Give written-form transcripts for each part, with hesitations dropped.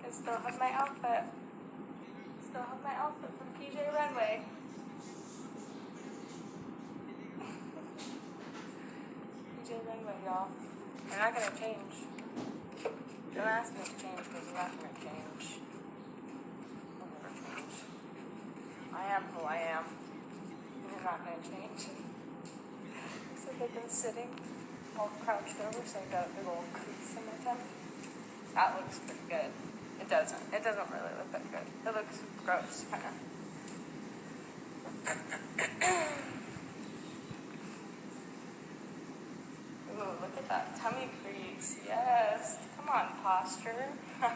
I still have my outfit. Still have my outfit from PJ Runway. PJ Runway, y'all. You're not gonna change. Don't ask me to change because you're not gonna change. I'll never change. I am who I am. You're not gonna change. So they've been sitting all crouched over, so I got a big old crease in my tummy. That looks pretty good. It doesn't. It doesn't really look that good. It looks gross, kind of. Ooh, look at that tummy crease. Yes. Come on, posture.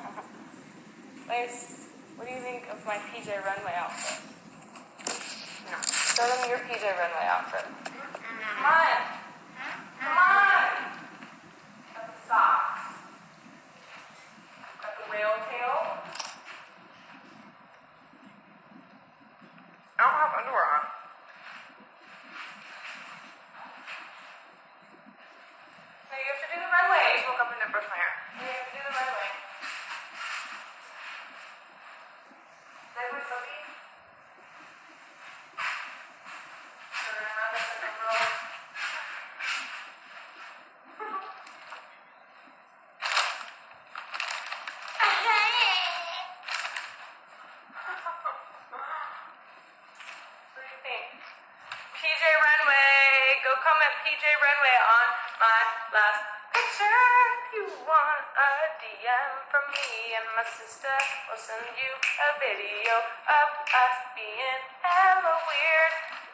Nice. What do you think of my PJ Runway outfit? No. Show them your PJ Runway outfit. Come on. Come on. Got the socks. Got the whale tail. I don't have underwear on. No, you have to do the runway. I just woke up and didn't brush my hair. You have to do the runway. Did I put something? So we're gonna run this in the road. PJ Runway, go comment PJ Runway on my last picture. If you want a DM from me and my sister, we'll send you a video of us being hella weird.